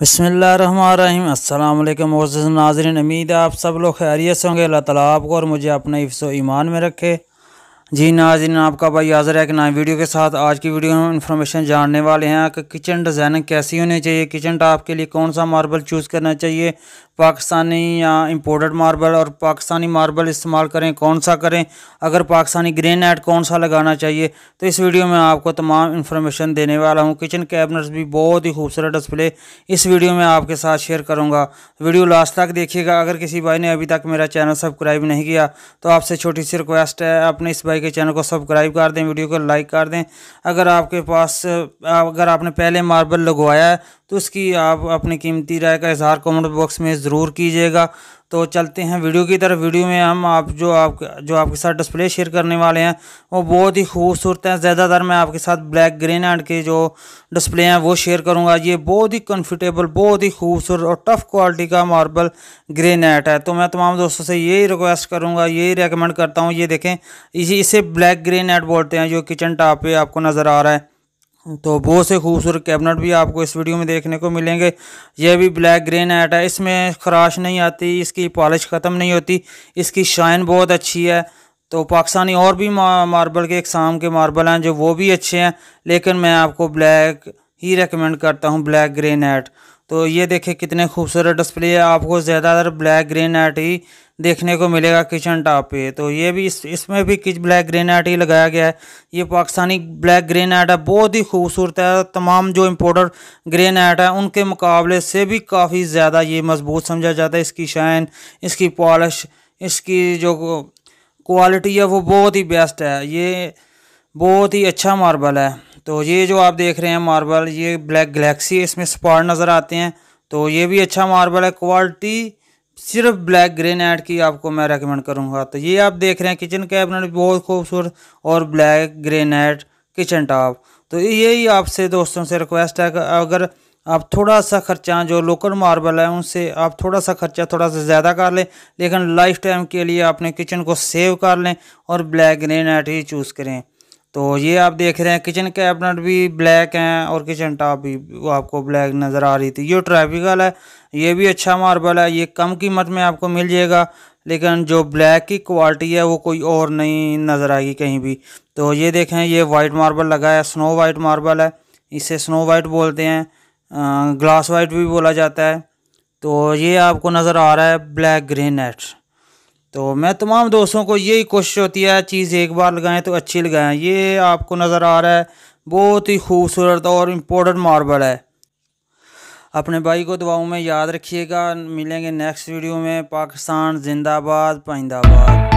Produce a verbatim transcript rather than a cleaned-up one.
बिस्मिल्लाहिर्रहमानिर्रहीम। अस्सलाम वालेकुम मोअज़्ज़िज़ नाज़रीन, उम्मीद है आप सब लोग खैरियत से होंगे। अल्लाह ताला आपको और मुझे अपने हिफ्ज़ व ईमान में रखे। जी नाज़रीन, आपका भाई हाज़िर है एक नई वीडियो के साथ। आज की वीडियो में इन्फॉर्मेशन जानने वाले हैं कि किचन डिज़ाइनिंग कैसी होनी चाहिए, किचन टॉप के लिए कौन सा मार्बल चूज़ करना चाहिए, पाकिस्तानी या इंपोर्टेड मार्बल, और पाकिस्तानी मार्बल इस्तेमाल करें कौन सा करें, अगर पाकिस्तानी ग्रेनाइट कौन सा लगाना चाहिए। तो इस वीडियो में आपको तमाम इन्फॉर्मेशन देने वाला हूँ। किचन कैबिनेट्स भी बहुत ही खूबसूरत डिस्प्ले इस वीडियो में आपके साथ शेयर करूँगा। वीडियो लास्ट तक देखिएगा। अगर किसी भाई ने अभी तक मेरा चैनल सब्सक्राइब नहीं किया तो आपसे छोटी सी रिक्वेस्ट है, अपने इस भाई के चैनल को सब्सक्राइब कर दें, वीडियो को लाइक कर दें। अगर आपके पास अगर आपने पहले मार्बल लगवाया है तो उसकी आप अपनी कीमती राय का इजहार कमेंट बॉक्स में ज़रूर कीजिएगा। तो चलते हैं वीडियो की तरफ। वीडियो में हम आप जो आप जो आपके साथ डिस्प्ले शेयर करने वाले हैं वो बहुत ही खूबसूरत हैं। ज़्यादातर मैं आपके साथ ब्लैक ग्रेनाइट के जो डिस्प्ले हैं वो शेयर करूंगा। ये बहुत ही कंफर्टेबल, बहुत ही खूबसूरत और टफ़ क्वालिटी का मार्बल ग्रेनाइट है। तो मैं तमाम दोस्तों से यही रिक्वेस्ट करूँगा, यही रिकमेंड करता हूँ। ये देखें, इसी इसे ब्लैक ग्रेनाइट बोलते हैं जो किचन टॉप पे आपको नज़र आ रहा है। तो बहुत से खूबसूरत कैबिनेट भी आपको इस वीडियो में देखने को मिलेंगे। यह भी ब्लैक ग्रेनाइट है, इसमें खराश नहीं आती, इसकी पॉलिश ख़त्म नहीं होती, इसकी शाइन बहुत अच्छी है। तो पाकिस्तानी और भी मार्बल के इकसाम के मार्बल हैं जो वो भी अच्छे हैं, लेकिन मैं आपको ब्लैक ही रेकमेंड करता हूँ, ब्लैक ग्रेनाइट। तो ये देखें कितने खूबसूरत डिस्प्ले है। आपको ज़्यादातर ब्लैक ग्रेनाइट ही देखने को मिलेगा किचन टॉप पे। तो ये भी इस इसमें भी किच ब्लैक ग्रेनाइट ही लगाया गया है। ये पाकिस्तानी ब्लैक ग्रेनाइट है, बहुत ही खूबसूरत है। तमाम जो इम्पोर्टेड ग्रेनाइट है उनके मुकाबले से भी काफ़ी ज़्यादा ये मजबूत समझा जाता है। इसकी शाइन, इसकी पॉलिश, इसकी जो क्वालिटी है वो बहुत ही बेस्ट है। ये बहुत ही अच्छा मार्बल है। तो ये जो आप देख रहे हैं मार्बल, ये ब्लैक गैलेक्सी, इसमें स्पॉट नज़र आते हैं। तो ये भी अच्छा मार्बल है। क्वालिटी सिर्फ ब्लैक ग्रेनाइट की आपको मैं रेकमेंड करूंगा। तो ये आप देख रहे हैं किचन कैबिनेट बहुत खूबसूरत और ब्लैक ग्रेनाइट किचन टॉप। तो यही आपसे दोस्तों से रिक्वेस्ट है कि अगर आप थोड़ा सा खर्चा जो लोकल मार्बल है उनसे आप थोड़ा सा खर्चा थोड़ा सा ज़्यादा कर लें, लेकिन लाइफ टाइम के लिए अपने किचन को सेव कर लें और ब्लैक ग्रेनाइट ही चूज़ करें। तो ये आप देख रहे हैं किचन कैबिनेट भी ब्लैक हैं और किचन टॉप भी वो आपको ब्लैक नज़र आ रही थी। ये ट्रैपिकल है, ये भी अच्छा मार्बल है। ये कम कीमत में आपको मिल जाएगा, लेकिन जो ब्लैक की क्वालिटी है वो कोई और नहीं नज़र आएगी कहीं भी। तो ये देखें, ये वाइट मार्बल लगा है, स्नो वाइट मार्बल है, इसे स्नो वाइट बोलते हैं, ग्लास वाइट भी बोला जाता है। तो ये आपको नज़र आ रहा है ब्लैक ग्रेनाइट। तो मैं तमाम दोस्तों को यही कोशिश होती है चीज़ एक बार लगाएं तो अच्छी लगाएं। ये आपको नज़र आ रहा है बहुत ही खूबसूरत और इम्पोर्टेंट मार्बल है। अपने भाई को दुआओं में याद रखिएगा। मिलेंगे नेक्स्ट वीडियो में। पाकिस्तान जिंदाबाद, पाइंदाबाद।